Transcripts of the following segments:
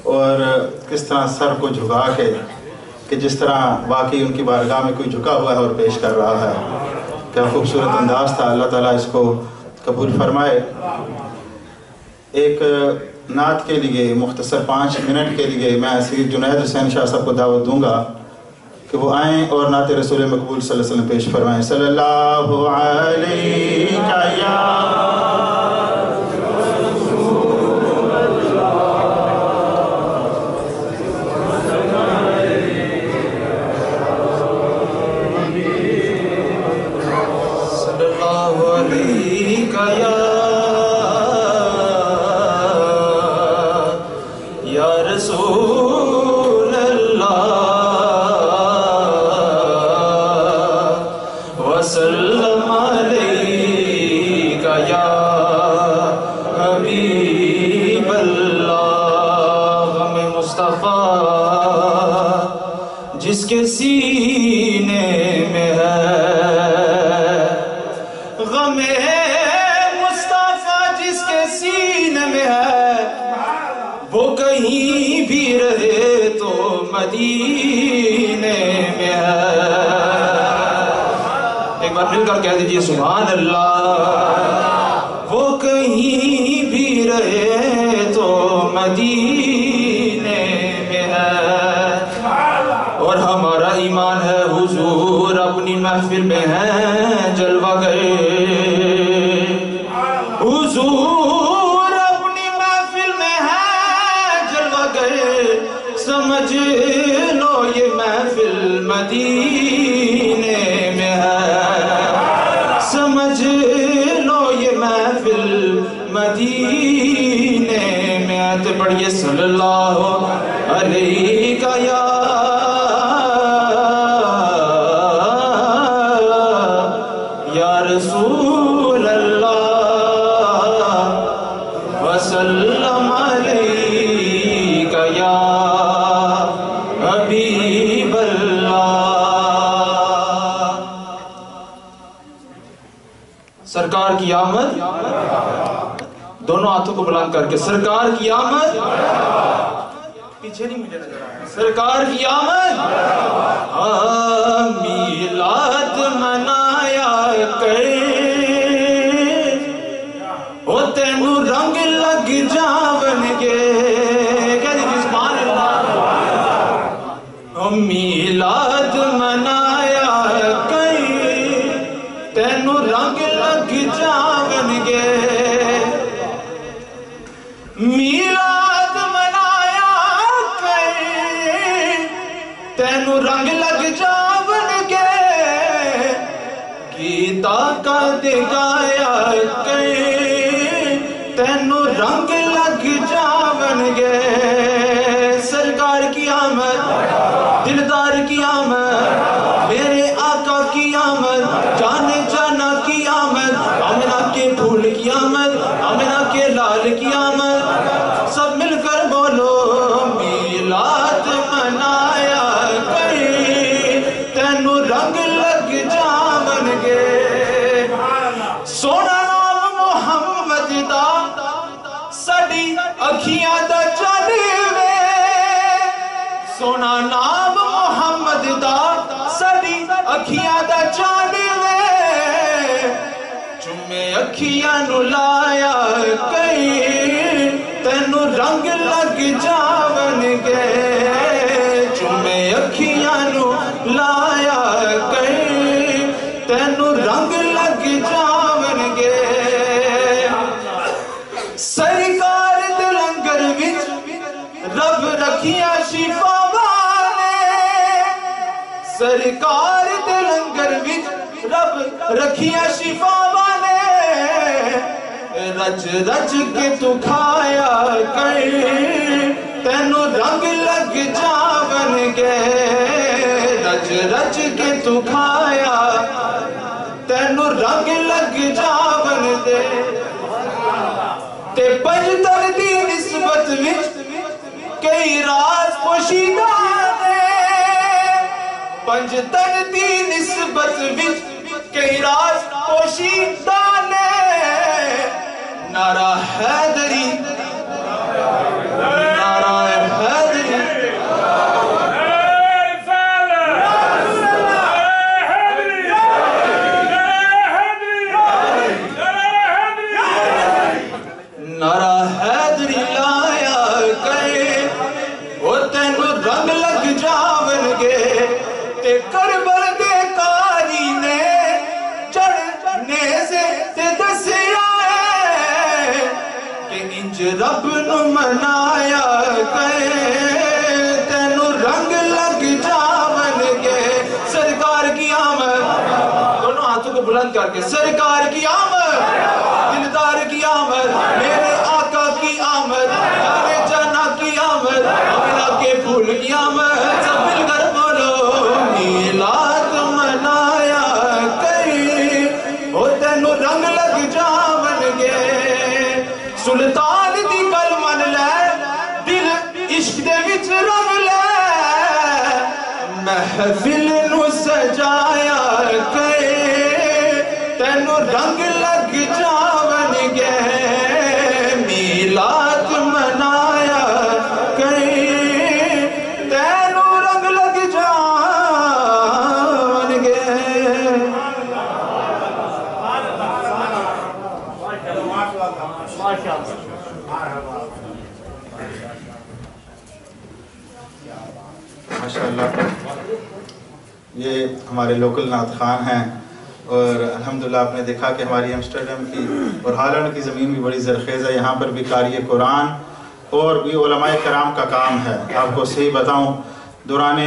اور کس طرح سر کو جھکا کے کہ جس طرح واقعی ان کی بارگاہ میں کوئی جھکا ہوا ہے اور پیش کر رہا ہے. کیا خوبصورت انداز تھا. اللہ تعالیٰ اس کو قبول فرمائے. ایک نعت کے لیے مختصر 5 منٹ کے لیے میں سید جنید حسین شاہ صاحب کو دعوت دوں گا کہ وہ آئیں اور نعت رسول مقبول صلی اللہ علیہ وسلم پیش فرمائیں. صلی اللہ علیہ جس کے سینے میں ہے غم مصطفیٰ، جس کے سینے میں ہے وہ کہیں بھی رہے تو مدینے میں ہے. ایک بار مل کر کہہ دیجئے سبحان اللہ. وہ کہیں بھی رہے تو مدینے میں ہے. اور ہمارا ایمان ہے حضور اپنی محفل میں ہیں جلوہ گئے. حضور اپنی محفل میں ہیں جلوہ گئے. سمجھ لو یہ محفل مدینے میں ہے. سمجھ لو یہ محفل مدینے میں ہے. تو پڑھیے صلی اللہ علیہ کا رسول اللہ وسلم علیک یا حبیب اللہ. سرکار کی آمد، دونوں ہاتھوں کو بلند کر کے سرکار کی آمد. پیچھے نہیں مجھے نظر آ رہا. سرکار کی آمد. میلاد منایا وہ تینو رنگ لگ جاون گے. کہہ دیجیے سبحان اللہ. میلاد منایا تینو رنگ لگ جاون گے. میلاد منایا تینو رنگ لگ جاون گے. گیتا کا دگایا تینو رنگ لگ جاون گے. سرکار کی آمد، دلدار کی آمد، میرے آقا کی آمد، جانے جانا کی آمد، آمنہ کے پھول کی آمد، آمنہ کے لال کی آمد. سب مل کر بولو میلاد منایا تینو رنگ لگ جاون گے. سونا نام محمد دا ساڈی اکھیاں دا چانوے. سونا نام محمد دا ساڈی اکھیاں دا چانوے. چومے اکھیاں نو لایا تینو رنگ لگ جاون گے. چومے اکھیاں نو لایا تینو رنگ لگ جاون گے. سرکار دے لنگر وچ رب رکھیاں شفاواں نے. سرکار دے لنگر وچ رب رکھیاں شفاواں نے. رج رج کے تو کھایا تینو رنگ لگ جاون گے. رج رج کے تو کھایا تینو رنگ لگ جاون دے. تے پنجتن دی نسبت وچ کئی راز پوشیدہ نے. پنجتن دی نسبت وچ کئی راز پوشیدہ نے. نعرہ حیدری، نعرہ بلند کر کے سرکار کی آمد، دلدار کی آمد، میرے آقا کی آمد، جانے جانا کی آمد، امنا کے پھول کی آمد، سب مل کر بولو میلاد منایا کئی، او تینو رنگ لگ جاون گے سلطان دی گل من لے، دل عشق دے وچ رنگ لے، محفل نو سجایا کئی، تینو رنگ لگ جاون گے میلاد منایا کئی، تینو رنگ لگ جاون گے۔ ماشاءاللہ یہ ہمارے لوکل نعت خوان ہیں، اور الحمدللہ آپ نے دیکھا کہ ہماری ایمسٹرڈیم کی اور ہالینڈ کی زمین بھی بڑی زرخیز ہے، یہاں پر بھی قاری قرآن اور بھی علماء کرام کا کام ہے۔ آپ کو صحیح بتاؤں، دوران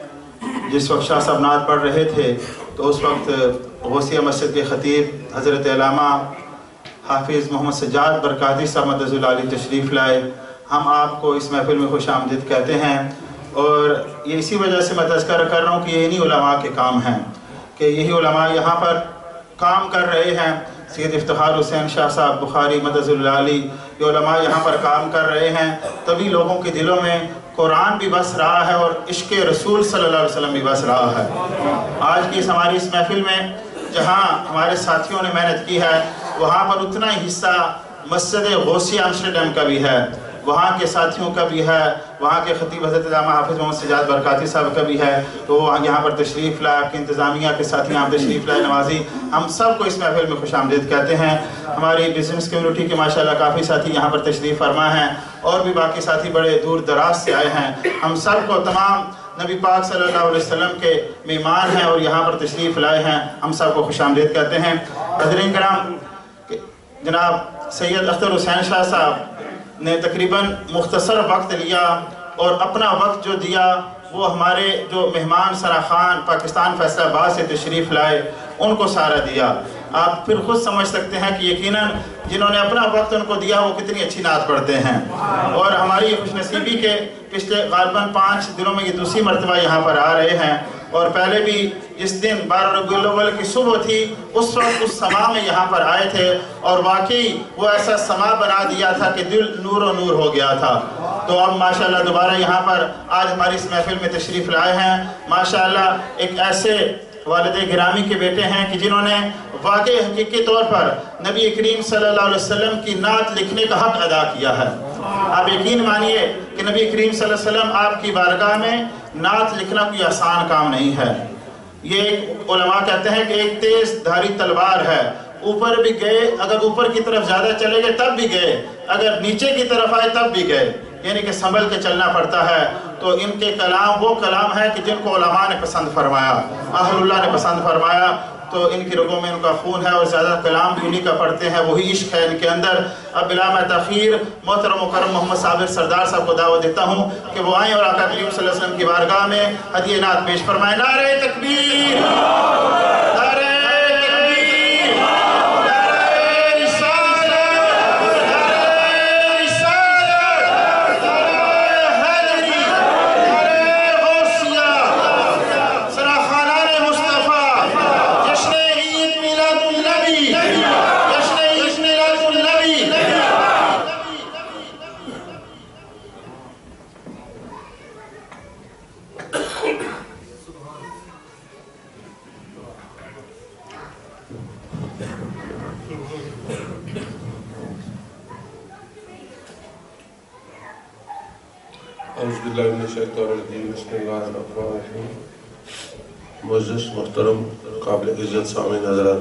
جس وقت شاہ صاحب نعت پڑھ رہے تھے تو اس وقت غوثیہ مسجد کے خطیب حضرت علامہ حافظ محمد سجاد برکاتی صاحب مدد اللہ علیہ تشریف لائے۔ ہم آپ کو اس محفل میں خوش آمدید کہتے ہیں، اور یہ اسی وجہ سے میں تذکرہ کر رہا ہوں کہ یہ انہی علماء کے کام ہیں، کہ یہی علماء یہاں پر کام کر رہے ہیں۔ سید افتخار حسین شاہ صاحب بخاری مدد اللہ علیہ، یہ علماء یہاں پر کام کر رہے ہیں، تبھی لوگوں کے دلوں میں قرآن بھی بس رہا ہے اور عشق رسول صلی اللہ علیہ وسلم بھی بس رہا ہے۔ آج کی ہماری اس محفل میں جہاں ہمارے ساتھیوں نے محنت کی ہے، وہاں پر اتنا ہی حصہ مسجد غوثیہ ایمسٹرڈیم کا بھی ہے، وہاں کے ساتھیوں کا بھی ہے، وہاں کے خطیب حضرت علامہ حافظ محمد سجاد برکاتی صاحب کا بھی ہے، تو وہ یہاں پر تشریف لائے، آپ کی انتظامیہ کے ساتھ یہاں تشریف لائے نوازی، ہم سب کو اس محفل میں خوش آمدید کہتے ہیں۔ ہماری بزنس کمیونٹی کے ماشاءاللہ کافی ساتھی یہاں پر تشریف فرما ہیں، اور بھی باقی ساتھی بڑے دور دراز سے آئے ہیں۔ ہم سب کو تمام نبی پاک صلی اللہ علیہ وسلم کے مہمان ہیں اور یہاں پر تشریف لائے ہیں، ہم سب کو خوش آمدید کہتے ہیں۔ حضرین کرام، جناب سید اختر حسین شاہ صاحب نے تقریباً مختصر وقت لیا، اور اپنا وقت جو دیا وہ ہمارے جو مہمان سراخان پاکستان فیصل آباد سے تشریف لائے ان کو سارا دیا۔ آپ پھر خود سمجھ سکتے ہیں کہ یقیناً جنہوں نے اپنا وقت ان کو دیا وہ کتنی اچھی نعت پڑھتے ہیں، اور ہماری خوش نصیبی کے پچھلے غالباً 5 دنوں میں یہ دوسری مرتبہ یہاں پر آ رہے ہیں، اور پہلے بھی جس دن 12 ربیع الاول کی صبح تھی اس وقت اس سما میں یہاں پر آئے تھے، اور واقعی وہ ایسا سما بنا دیا تھا کہ دل نور و نور ہو گیا تھا۔ تو اب ماشاءاللہ دوبارہ یہاں پر آج ہماری اس محفل میں تشریف لائے ہیں، ماشاءاللہ ایک ایسے والد گرامی کے بیٹے ہیں کہ جنہوں نے واقعی حقیقی طور پر نبی کریم صلی اللہ علیہ وسلم کی نعت لکھنے کا حق ادا کیا ہے۔ آپ یقین مانیے کہ نبی کریم صلی اللہ علیہ وسلم آپ کی بارگاہ میں نعت لکھنا کوئی آسان کام نہیں ہے۔ یہ علماء کہتے ہیں کہ ایک تیز دھاری تلوار ہے، اوپر بھی گئے، اگر اوپر کی طرف زیادہ چلے گئے تب بھی گئے، اگر نیچے کی طرف آئے تب بھی گئے، یعنی کہ سنبھل کے چلنا پڑتا ہے۔ تو ان کے کلام وہ کلام ہے کہ جن کو علماء نے پسند فرمایا، اہل اللہ نے پسند فرمایا، تو ان کی رگوں میں ان کا خون ہے، اور زیادہ کلام بھی انہی کا پڑھتے ہیں، وہی عشق ہے ان کے اندر۔ اب بلا میں تاخیر محترم مکرم محمد صابر سردار صاحب کو دعوت دیتا ہوں کہ وہ آئیں اور آقا کریم صلی اللہ علیہ وسلم کی بارگاہ میں ہدیہ نعت پیش فرمائیں۔ نعرہ تکبیر، نعرہ تکبیر، نعرہ رسالت، نعرہ رسالت، نعرہ حیدری، نعرہ غوثیہ، سراخانان مصطفیٰ، جشن عید میلاد النبی، جشن عید میلاد النبی۔ اعوذ باللہ من الشیطان الرجیم، بسم اللہ الرحمن الرحیم۔ معزز محترم قابل عزت سامعین حضرات،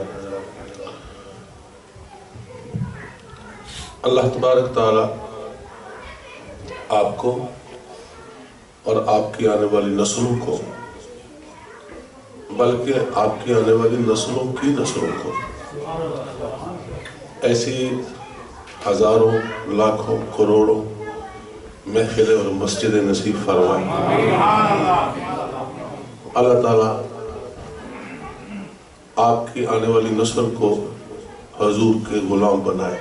اللہ تبارک تعالی آپ کو اور آپ کی آنے والی نسلوں کو، بلکہ آپ کی آنے والی نسلوں کی نسلوں کو ایسی ہزاروں لاکھوں کروڑوں محفلیں اور مسجدیں نصیب فرمائے۔ اللہ تعالیٰ آپ کی آنے والی نسل کو حضور کے غلام بنائے۔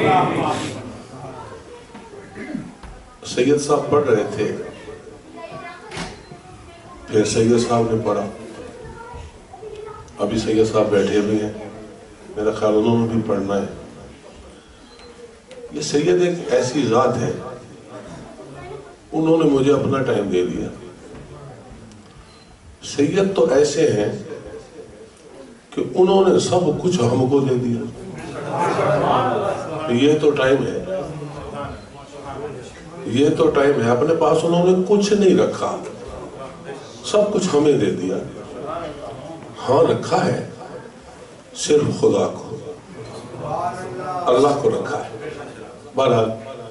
سید صاحب پڑھ رہے تھے، پھر سید صاحب نے پڑھا، ابھی سید صاحب بیٹھے بھی ہیں، میرا خیال انہوں نے بھی پڑھنا ہے۔ یہ سید ایک ایسی ذات ہے، انہوں نے مجھے اپنا ٹائم دے دیا۔ سید تو ایسے ہیں کہ انہوں نے سب کچھ ہم کو دے دیا۔ یہ تو ٹائم ہے، یہ تو ٹائم ہے، اپنے پاس انہوں نے کچھ نہیں رکھا، سب کچھ ہمیں دے دیا۔ ہاں رکھا ہے صرف خدا کو، اللہ کو رکھا ہے۔ بہرحال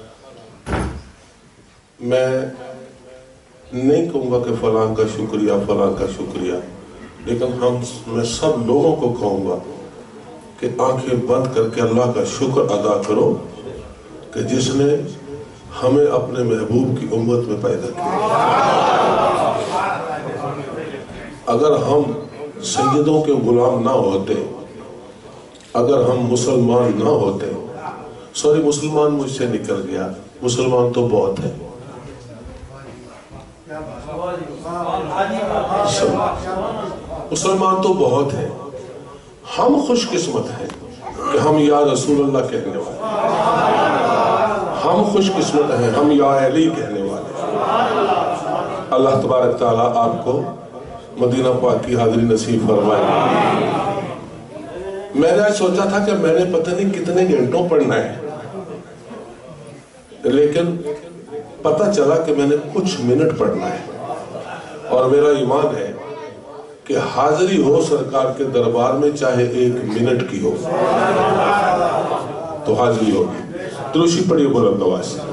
میں نہیں کہوں گا کہ فلاں کا شکریہ فلاں کا شکریہ، لیکن میں سب لوگوں کو کہوں گا کہ آنکھیں بند کر کے اللہ کا شکر ادا کرو کہ جس نے ہمیں اپنے محبوب کی امت میں پیدا کیا۔ اگر ہم سیدوں کے غلام نہ ہوتے، اگر ہم مسلمان نہ ہوتے، سوری مسلمان مجھ سے نکل گیا، مسلمان تو بہت ہے، مسلمان تو بہت ہے، ہم خوش قسمت ہیں کہ ہم یا رسول اللہ کہنے والے، ہم خوش قسمت ہیں ہم یا علی کہنے والے۔ اللہ تبارک تعالیٰ آپ کو مدینہ پاک کی حاضری نصیب فرمائے۔ میں نے سوچا تھا کہ میں نے پتہ نہیں کتنے گھنٹوں پڑھنا ہے، لیکن پتہ چلا کہ میں نے کچھ منٹ پڑھنا ہے، اور میرا ایمان ہے کہ حاضری ہو سرکار کے دربار میں چاہے 1 منٹ کی ہو تو حاضری ہوگی۔ دروشی پڑھیے بلند آواز سے۔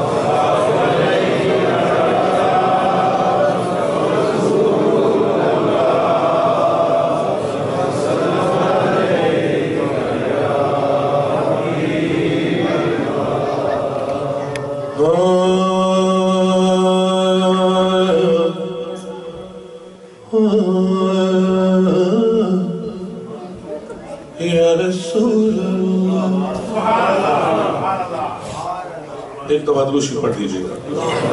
یا رسول اللہ، ایک دفعہ دروشی پڑھ دیجیے گا۔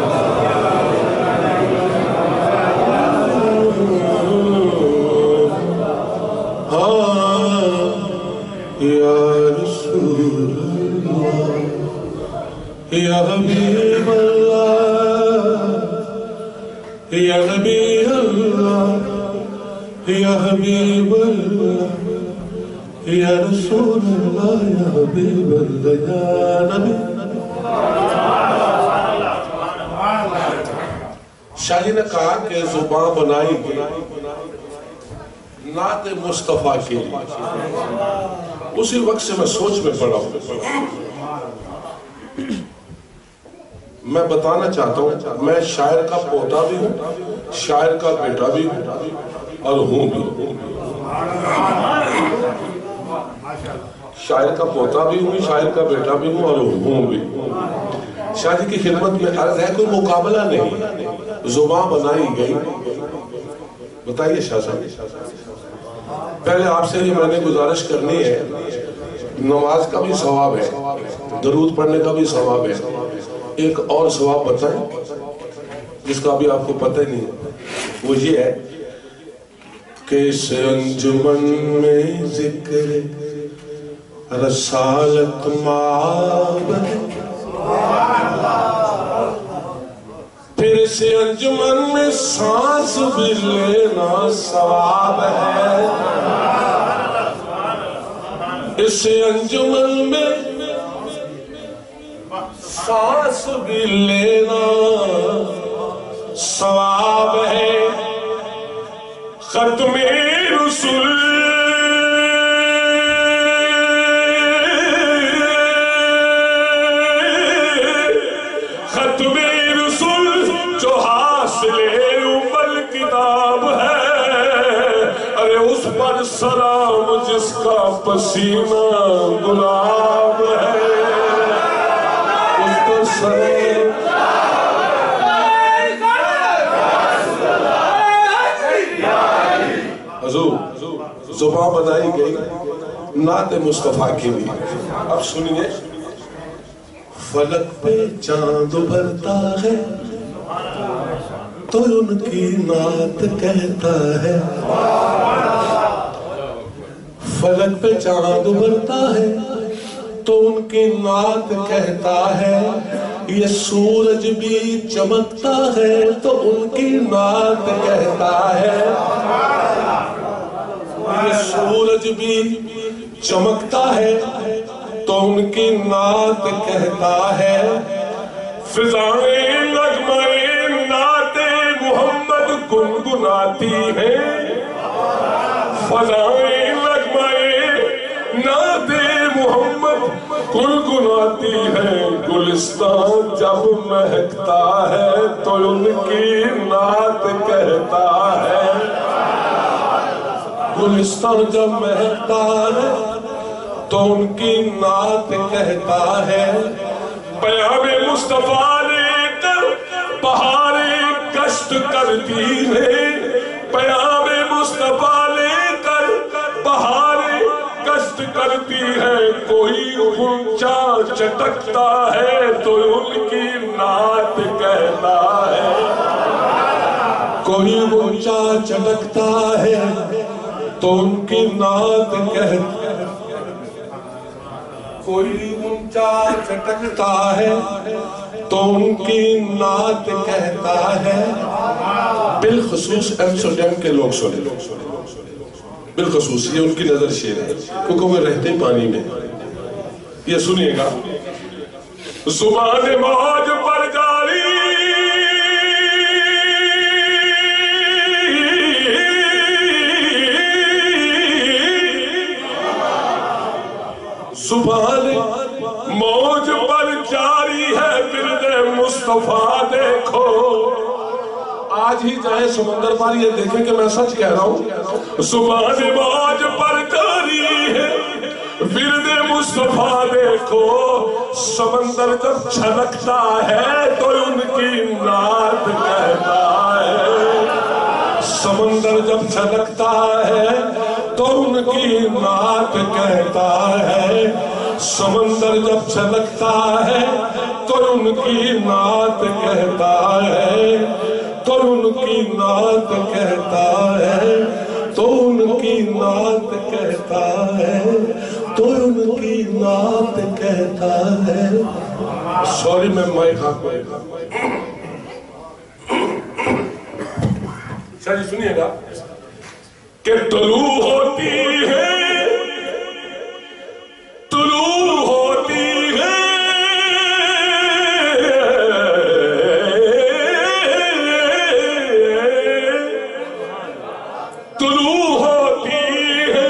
یا رسول اللہ، یا حبیب اللہ، یا نبی اللہ، یا حبیب اللہ، یا رسول اللہ، یا حبیب اللہ، یا نبی۔ شاہ جی نے کہا کہ زبان بنائی گئی نعت مصطفیٰ کے لیے۔ اسی وقت سے میں سوچ میں پڑا ہوں، میں بتانا چاہتا ہوں میں شاعر کا پوتا بھی ہوں، شاعر کا بیٹا بھی ہوں، اور ہوں بھی، شاعر کا پوتا بھی ہوں، شاعر کا بیٹا بھی ہوں، اور ہوں بھی۔ شاہ جی کی خدمت میں عرض ہے، کوئی مقابلہ نہیں، زبان بنائی گئی۔ بتائیے شاہ صاحب، پہلے آپ سے یہ میں نے گزارش کرنی ہے، نماز کا بھی ثواب ہے، درود پڑھنے کا بھی ثواب ہے، ایک اور ثواب بتائیں جس کا بھی آپ کو پتہ ہی نہیں ہے، وہ یہ ہے کہ اس انجمن میں ذکر رسالت معابد، پھر اس انجمن میں سانس بھی لینا ثواب ہے، اس انجمن میں سانس بھی لینا ثواب ہے۔ ختم رسول سلام جس کا پسینہ گلاب ہے، اس کو سلام۔ حضور زبان بنائی گئی نعت مصطفیٰ کے لیے. اب سنیے. فلک پہ چاند ابھرتا ہے تو ان کی نعت کہتا ہے. فلک پہ چاند ابھرتا ہے تو ان کی نعت کہتا ہے. یہ سورج بھی چمکتا ہے تو ان کی نعت کہتا ہے. یہ سورج بھی چمکتا ہے تو ان کی نعت کہتا ہے. فضائیں نغمے نعت محمد گنگناتی ہیں. فضائیں نغمے نعت محمد گنگناتی ہے. گلستان جب مہکتا ہے تو ان کی نعت کہتا ہے. گلستان جب مہکتا ہے تو ان کی نعت کہتا ہے. پیام مصطفیٰ لے کر بہاریں کشت کرتی ہیں. پیام مصطفیٰ لے کر بہاریں کشت کرتی ہے. کوئی اونچا چٹکتا ہے تو ان کی نعت کہتا ہے. کوئی اونچا چٹکتا ہے تو ان کی نعت کہتا ہے. کوئی اونچا چٹکتا ہے تو ان کی نعت کہتا ہے. بالخصوص ایمسٹرڈیم کے لوگ سنے. بالخصوص یہ ان کی نظر شیر ہے کیونکہ وہ رہتے پانی میں. یہ سنیے گا. زبان موج پر جاری زبان موج پر جاری ہے ورد مصطفیٰ دیکھو. آج ہی جائیں سمندر پر یہ دیکھیں کہ میں سچ کہہ رہا ہوں. زبان موج پر جاری ہے ورد مصطفیٰ دیکھو. سمندر جب چھلکتا ہے تو ان کی نعت کہتا ہے. سمندر جب چھلکتا ہے تو ان کی نعت کہتا ہے. سمندر جب چھلکتا ہے تو ان کی نعت کہتا ہے. تو ان کی نعت کہتا ہے. تو ان کی نعت کہتا ہے. تو ان کی نعت کہتا ہے. سوری میں مائک آپ کو شاید سنیے گا کہ طلوع ہوتی ہے طلوع ہوتی ہے طلوع ہوتی ہے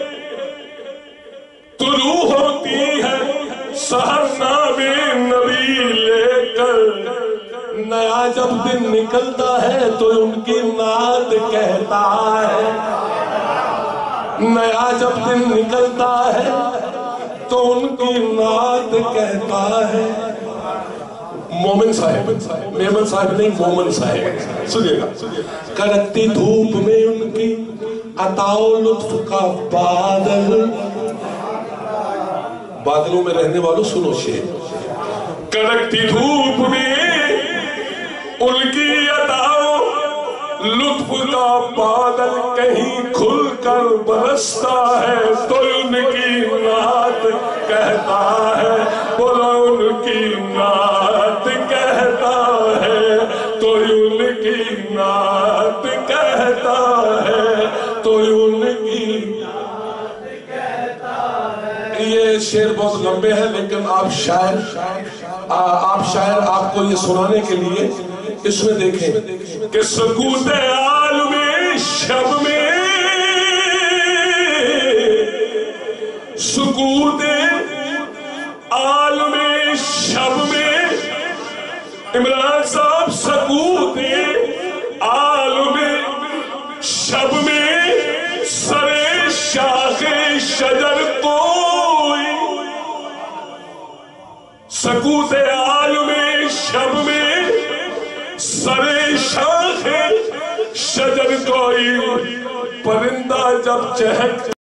طلوع ہوتی ہے سحر نام نبی لے کر. نیا جب دن نکلتا ہے تو ان کی نعت کہتا ہے. نیا جب دن نکلتا ہے تو ان کی نعت کہتا ہے. مومن صاحب میمن صاحب نہیں مومن صاحب سنیے گا. کڑکتی دھوپ میں ان کی عطا و لطف کا بادل. بادلوں میں رہنے والوں سنو شیر. کڑکتی دھوپ میں ان کی عطا و لطف کا بادل کہیں کھل کر برستا ہے تو ان کی نعت کہتا ہے. بولا ان کی نعت کہتا ہے تو ان کی نعت کہتا ہے. تو ان کی نعت کہتا ہے. یہ شعر بہت لمبے ہیں لیکن آپ شاعر آپ کو یہ سنانے کے لیے اس میں دیکھیں کہ سکوت عالم شب میں سکوت عالم شب میں عمران صاحب سکوت عالم شب میں سر شاخ شجر کوئی. سکوت عالم شب میں سر شاخ شجر کوئی پرندہ جب چہک